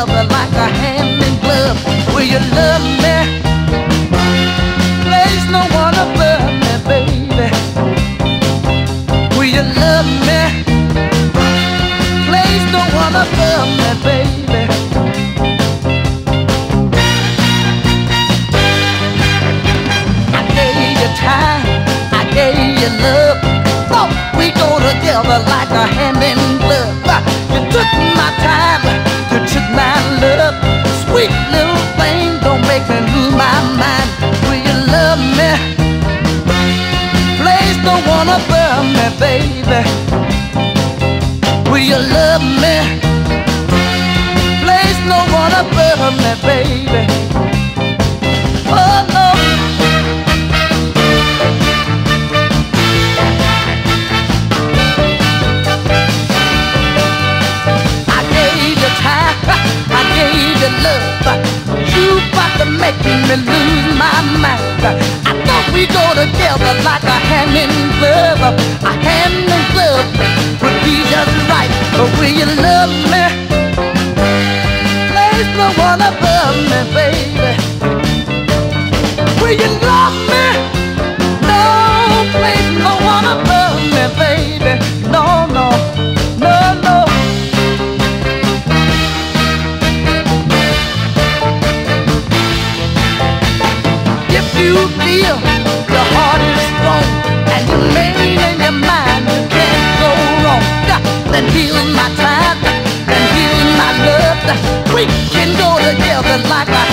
together like a hand in glove. Will you love me? Place no one above me, baby. Will you love me? Place no one above me, baby. I gave you time, I gave you love. Oh, we go together like a hand in glove. You took my time, you took my love. Sweet little thing, don't make me lose my mind. Will you love me? Place no one above me, baby. Will you love me? Place no one above me, baby. Oh no. I gave you time, I gave you love. You about to make me lose my mind. I thought we go together like a hand in glove. A hand in glove would be just right. But will you love me? Place no one above me, baby. Will you love me? No, place no one above me, baby. No, no, no, no. If you feel your heart is strong and you made in your mind you can't go wrong, then here's my time, then here's my love. We can go together like a